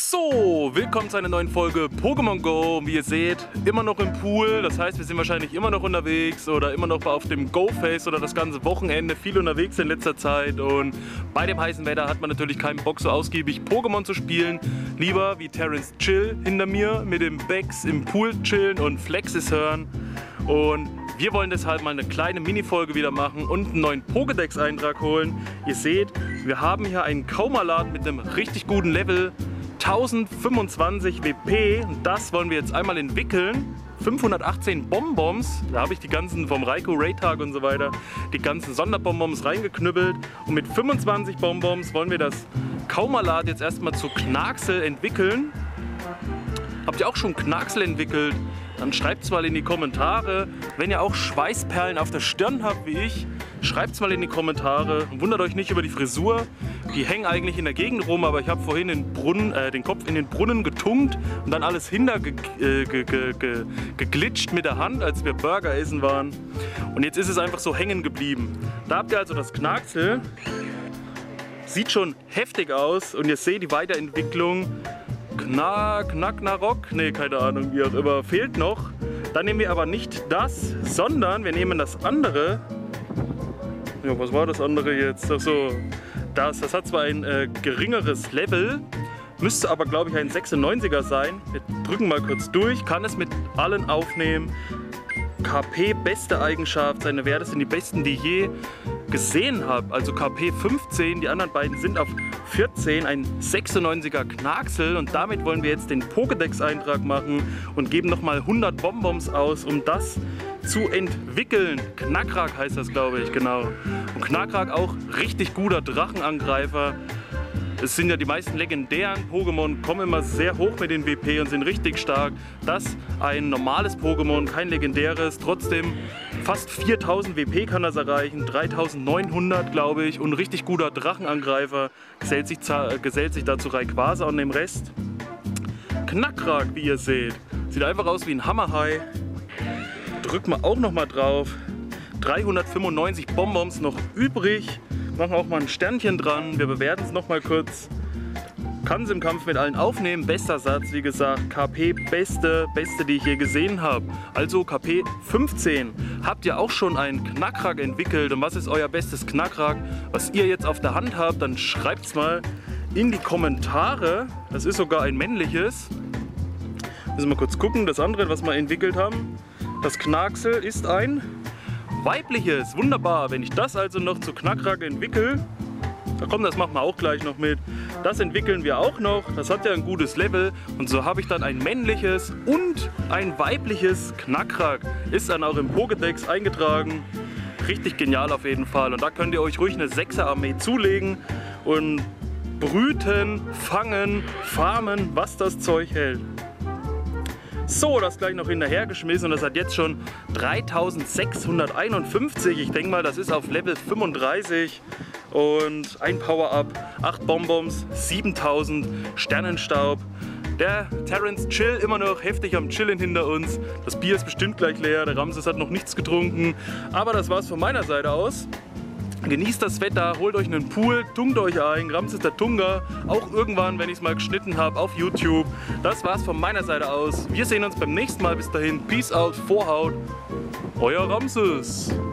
So, willkommen zu einer neuen Folge Pokémon Go. Wie ihr seht, immer noch im Pool. Das heißt, wir sind wahrscheinlich immer noch unterwegs oder immer noch auf dem Go-Face oder das ganze Wochenende viel unterwegs in letzter Zeit. Und bei dem heißen Wetter hat man natürlich keinen Bock, so ausgiebig Pokémon zu spielen. Lieber wie Terrence Chill hinter mir mit dem Bex im Pool chillen und Flexes hören. Und wir wollen deshalb mal eine kleine Mini-Folge wieder machen und einen neuen Pokédex-Eintrag holen. Ihr seht, wir haben hier einen Kaumalat mit einem richtig guten Level. 1025 WP, das wollen wir jetzt einmal entwickeln. 518 Bonbons, da habe ich die ganzen vom Raikou Raid-Tag und so weiter, die ganzen Sonderbonbons reingeknüppelt. Und mit 25 Bonbons wollen wir das Kaumalat jetzt erstmal zu Knaxel entwickeln. Habt ihr auch schon Knaxel entwickelt? Dann schreibt es mal in die Kommentare. Wenn ihr auch Schweißperlen auf der Stirn habt wie ich, schreibt es mal in die Kommentare. Und wundert euch nicht über die Frisur. Die hängen eigentlich in der Gegend rum, aber ich habe vorhin den Kopf in den Brunnen getunkt und dann alles geglitscht mit der Hand, als wir Burger essen waren. Und jetzt ist es einfach so hängen geblieben. Da habt ihr also das Knaxel. Sieht schon heftig aus und ihr seht die Weiterentwicklung. Knacknarok? Ne, keine Ahnung, wie auch immer, fehlt noch. Dann nehmen wir aber nicht das, sondern wir nehmen das andere. Ja, was war das andere jetzt? Achso, das hat zwar ein geringeres Level, müsste aber, glaube ich, ein 96er sein. Wir drücken mal kurz durch, kann es mit allen aufnehmen. KP beste Eigenschaft, seine Werte sind die besten, die ich je gesehen habe. Also KP 15, die anderen beiden sind auf 14, ein 96er Knaxel. Und damit wollen wir jetzt den Pokédex-Eintrag machen und geben nochmal 100 Bonbons aus, um das zu entwickeln. Knackrack heißt das, glaube ich, genau. Und Knackrack auch richtig guter Drachenangreifer. Es sind ja die meisten legendären Pokémon, kommen immer sehr hoch mit den WP und sind richtig stark. Das ein normales Pokémon, kein legendäres, trotzdem fast 4000 WP kann das erreichen, 3900 glaube ich, und ein richtig guter Drachenangreifer, gesellt sich dazu Rayquaza und dem Rest. Knackrack, wie ihr seht, sieht einfach aus wie ein Hammerhai. Drücken wir auch noch mal drauf. 395 Bonbons noch übrig. Machen auch mal ein Sternchen dran. Wir bewerten es noch mal kurz. Kann es im Kampf mit allen aufnehmen. Bester Satz, wie gesagt. KP beste, die ich je gesehen habe. Also KP 15. Habt ihr auch schon einen Knackrack entwickelt? Und was ist euer bestes Knackrack? Was ihr jetzt auf der Hand habt, dann schreibt es mal in die Kommentare. Das ist sogar ein männliches. Müssen wir kurz gucken. Das andere, was wir entwickelt haben. Das Knaxel ist ein weibliches. Wunderbar. Wenn ich das also noch zu Knackrack entwickle, da kommt, das machen wir auch gleich noch mit. Das entwickeln wir auch noch. Das hat ja ein gutes Level. Und so habe ich dann ein männliches und ein weibliches Knackrack. Ist dann auch im Pokédex eingetragen. Richtig genial auf jeden Fall. Und da könnt ihr euch ruhig eine 6er-Armee zulegen und brüten, fangen, farmen, was das Zeug hält. So, das gleich noch hinterhergeschmissen und das hat jetzt schon 3651. Ich denke mal, das ist auf Level 35 und ein Power-Up, 8 Bonbons, 7000 Sternenstaub. Der Terrence Chill immer noch heftig am Chillen hinter uns. Das Bier ist bestimmt gleich leer, der Ramses hat noch nichts getrunken. Aber das war's von meiner Seite aus. Genießt das Wetter, holt euch einen Pool, tunkt euch ein, Ramses der Tunga, auch irgendwann, wenn ich es mal geschnitten habe, auf YouTube. Das war's von meiner Seite aus. Wir sehen uns beim nächsten Mal. Bis dahin, Peace out, Vorhaut, euer Ramses.